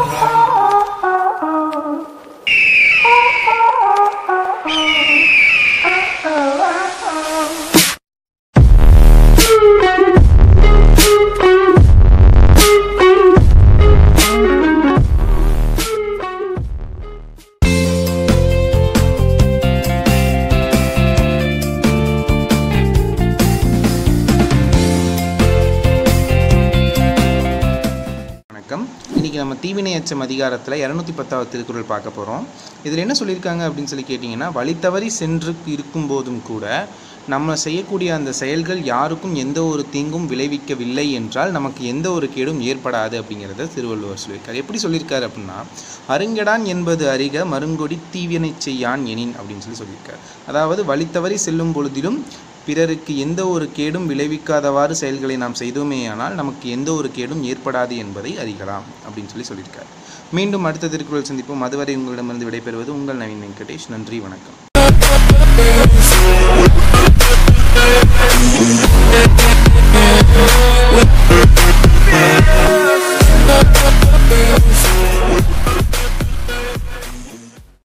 இன்றைக்கி நம்ம தீவினை அச்சம் அதிகாரத்தில் 210வது திருக்குறள் பார்க்க போகிறோம். இதில் என்ன சொல்லியிருக்காங்க அப்படின்னு சொல்லி கேட்டிங்கன்னா, வழி தவறி சென்று இருக்கும்போதும் கூட நம்ம செய்யக்கூடிய அந்த செயல்கள் யாருக்கும் எந்த ஒரு தீங்கும் விளைவிக்கவில்லை என்றால் நமக்கு எந்த ஒரு கேடும் ஏற்படாது அப்படிங்கிறத திருவள்ளுவர் சொல்லியிருக்கார். எப்படி சொல்லியிருக்காரு அப்படின்னா, அருங்கெடான் என்பது அறிக மருங்கொடி தீவினை செய்யான் எனின் அப்படின்னு சொல்லியிருக்கார். அதாவது வழி தவறி செல்லும் பொழுதிலும் பிறருக்கு எந்த ஒரு கேடும் விளைவிக்காதவாறு செயல்களை நாம் செய்தோமேயானால் நமக்கு எந்த ஒரு கேடும் ஏற்படாது என்பதை அறியலாம் அப்படின்னு சொல்லியிருக்கார். மீண்டும் அடுத்த திருக்குறள் சந்திப்போம். அதுவரை உங்களிடமிருந்து விடைபெறுவது உங்கள் நவீன் வெங்கடேஷ். நன்றி, வணக்கம்.